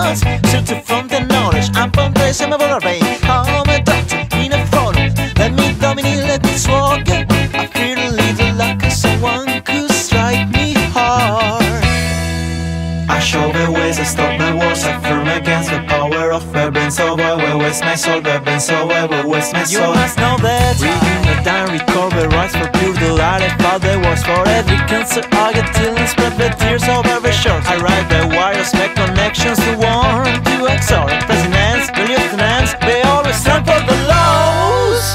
thoughts, filtered from the knowledge. I'm from place, I'm a rain. I'm a doctor in a photo. Let me dominate, let me swallow. I feel a little like someone could strike me hard. I show the ways, I stop my wars, I firm against the power of my brain. So I will waste my soul, the brain, so I will waste my soul. You must know that reading the down, recover rights for pure delight. I fought the wars for every cancer I get till and spread the tears of every shore. I ride the wires, make connections to warn, to exhort presidents, the lieutenants, they always stand for the laws.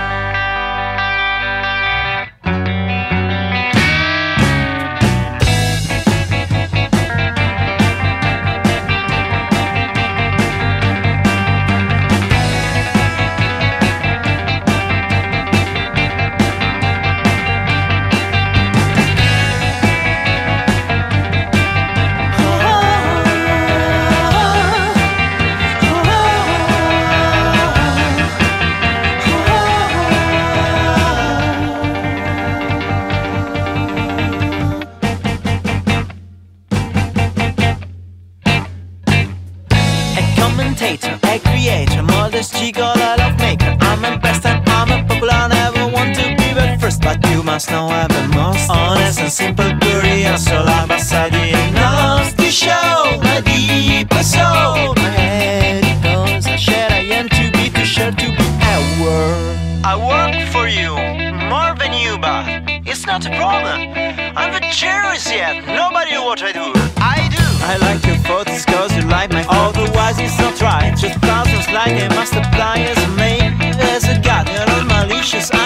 A creator, modest gigolo, I love maker. I'm a best and I'm a popular, never want to be the first. But you must know I'm the most honest and simple, curious. So I'm beside you enough to show my deeper soul. My head goes, I share, I am to be, to share, to be our. I work for you, more than you, but it's not a problem. I'm the cheeriest yet, nobody know what I do. I do. I like your photos cause you like my, otherwise it's not right. Just thousands like a master apply as a maid, as a god, you're all malicious.